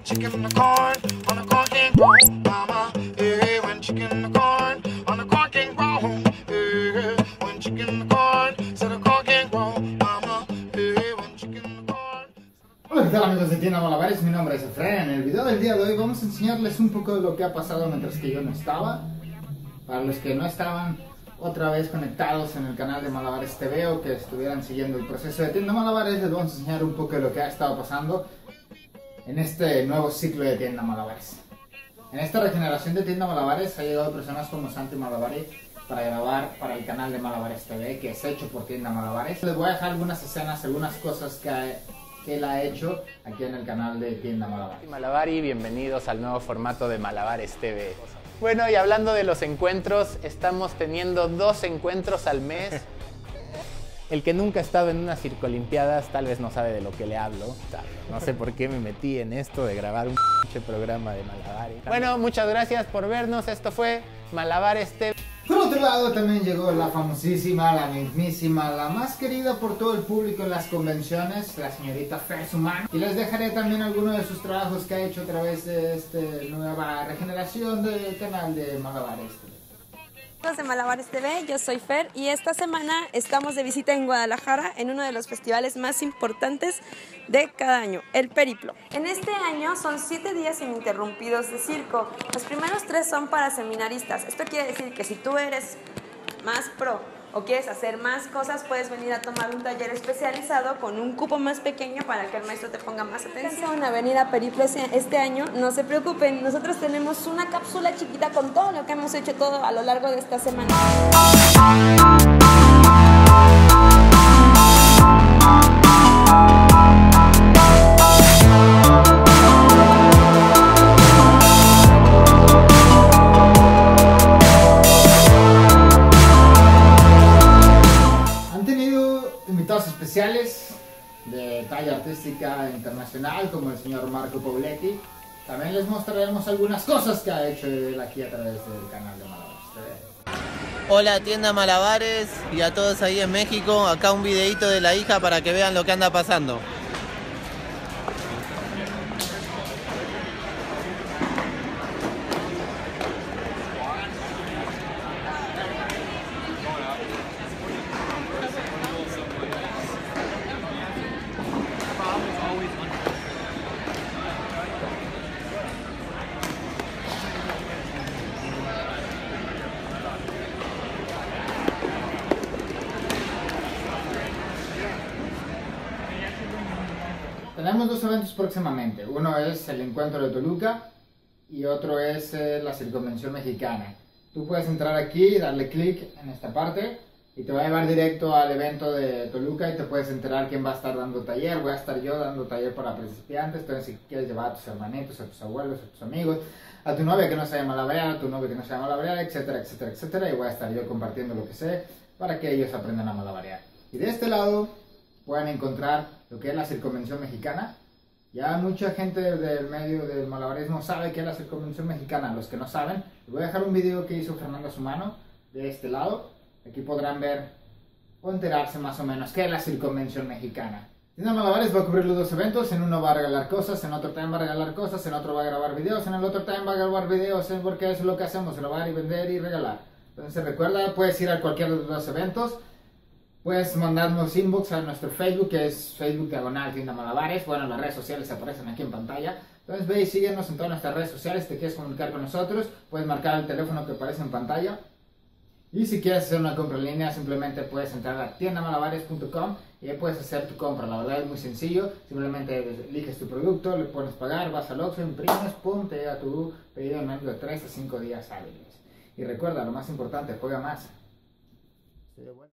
chicken on the corn can't grow, mama. When chicken on the corn can't grow. When chicken on the corn, so the corn can't grow, mama. When chicken on the corn. Hola, ¿qué tal amigos de Tienda Malabares? Mi nombre es Efraín. En el video del día de hoy vamos a enseñarles un poco de lo que ha pasado mientras que yo no estaba. Para los que no estaban otra vez conectados en el canal de Malabares TV o que estuvieran siguiendo el proceso de Tienda Malabares, les vamos a enseñar un poco de lo que ha estado pasando en este nuevo ciclo de Tienda Malabares. En esta regeneración de Tienda Malabares ha llegado personas como Santi Malabari para grabar para el canal de Malabares TV, que es hecho por Tienda Malabares. Les voy a dejar algunas escenas, algunas cosas que él ha hecho aquí en el canal de Tienda Malabares. Malabari, bienvenidos al nuevo formato de Malabares TV. Bueno, y hablando de los encuentros, estamos teniendo 2 encuentros al mes. El que nunca ha estado en unas circolimpiadas tal vez no sabe de lo que le hablo. No sé por qué me metí en esto de grabar un programa de Malabares. Bueno, muchas gracias por vernos. Esto fue Malabares TV. Por otro lado también llegó la famosísima, la mismísima, la más querida por todo el público en las convenciones, la señorita Fer Suman. Y les dejaré también algunos de sus trabajos que ha hecho a través de esta nueva regeneración del canal de Malabares TV. De Malabares TV, yo soy Fer y esta semana estamos de visita en Guadalajara en uno de los festivales más importantes de cada año, el Periplo. En este año son 7 días ininterrumpidos de circo. Los primeros 3 son para seminaristas. Esto quiere decir que si tú eres más pro o quieres hacer más cosas, puedes venir a tomar un taller especializado con un cupo más pequeño para que el maestro te ponga más atención. A venir a Periplo este año, no se preocupen, nosotros tenemos una cápsula chiquita con todo lo que hemos hecho todo a lo largo de esta semana. Especiales de talla artística internacional como el señor Marco Pauletti. También les mostraremos algunas cosas que ha hecho él aquí a través del canal de Malabares TV. Hola Tienda Malabares y a todos ahí en México, acá un videito de la hija para que vean lo que anda pasando. Tenemos 2 eventos próximamente. Uno es el encuentro de Toluca y otro es la circunvención mexicana. Tú puedes entrar aquí, darle clic en esta parte y te va a llevar directo al evento de Toluca y te puedes enterar quién va a estar dando taller. Voy a estar yo dando taller para principiantes. Entonces si quieres llevar a tus hermanitos, a tus abuelos, a tus amigos, a tu novia que no sabe malabarear, a tu novio que no sabe malabarear, etcétera, etcétera, etcétera, y voy a estar yo compartiendo lo que sé para que ellos aprendan a malabarear. Y de este lado pueden encontrar lo que es la circunvención mexicana. Ya mucha gente del medio del malabarismo sabe que es la circunvención mexicana. Los que no saben, les voy a dejar un video que hizo Fernando Sumano de este lado. Aquí podrán ver o enterarse más o menos qué es la circunvención mexicana. Tienda Malabares va a cubrir los 2 eventos. En uno va a regalar cosas, en otro también va a regalar cosas, en otro va a grabar videos, en el otro también va a grabar videos, porque eso es lo que hacemos, grabar y vender y regalar. Entonces recuerda, puedes ir a cualquiera de los 2 eventos. Puedes mandarnos inbox a nuestro Facebook, que es Facebook Diagonal Tienda Malabares. Bueno, las redes sociales aparecen aquí en pantalla. Entonces ve y síguenos en todas nuestras redes sociales. Si te quieres comunicar con nosotros, puedes marcar el teléfono que aparece en pantalla. Y si quieres hacer una compra en línea, simplemente puedes entrar a tiendamalabares.com y ahí puedes hacer tu compra. La verdad es muy sencillo. Simplemente eliges tu producto, le pones pagar, vas al Oxxo, imprimes, pum, te llega tu pedido en menos de 3 a 5 días hábiles. Y recuerda, lo más importante, juega más.